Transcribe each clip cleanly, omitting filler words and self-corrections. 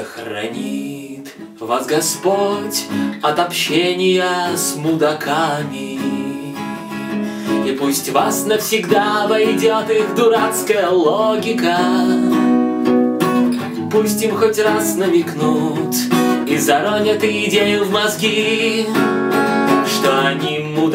Да хранит вас Господь от общения с мудаками, и пусть вас навсегда обойдет их дурацкая логика. Пусть им хоть раз намекнут и заронят идею в мозги, что они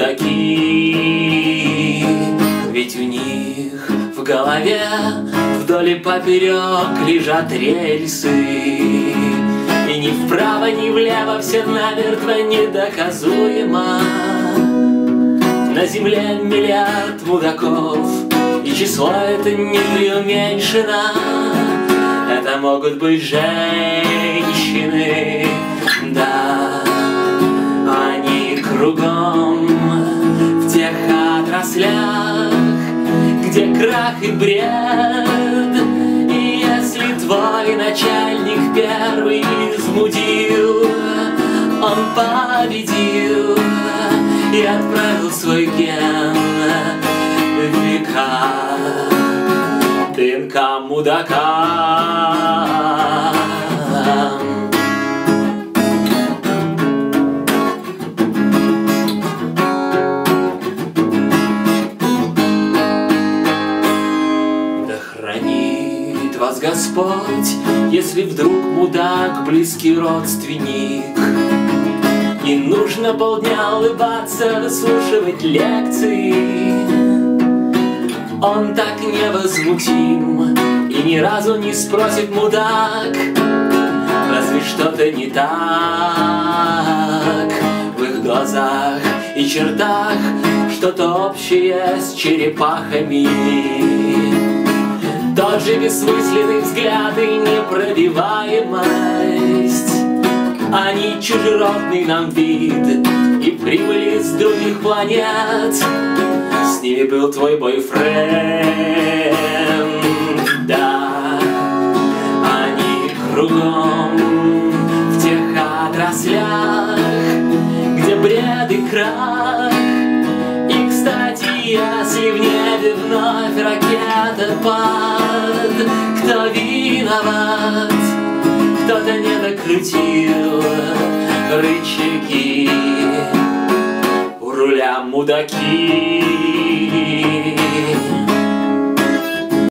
мудаки. Ведь у них в голове вдоль и поперек лежат рельсы, и ни вправо, ни влево все намертво недоказуемо. На земле миллиард мудаков, и число это не преуменьшено. Это могут быть женщины, да, они кругом в тех отраслях, где крах и бред. И если твой начальник первый измудил, он победил и отправил свой ген в века ДНК мудака. Да хранит вас Господь, если вдруг мудак близкий родственник, и нужно полдня улыбаться, выслушивать лекции. Он так невозмутим и ни разу не спросит мудак, разве что-то не так в их глазах и чертах, что-то общее с черепахами. Тот же бессмысленный взгляд и непробиваемость. Они чужеродный нам вид и прибыли с других планет. С ними был твой бойфренд, да. Они кругом в тех отраслях, где бред и крах. И, кстати, если в небе вновь ракетопад, кто виноват? Кто-то не докрутил рычаги, у руля мудаки.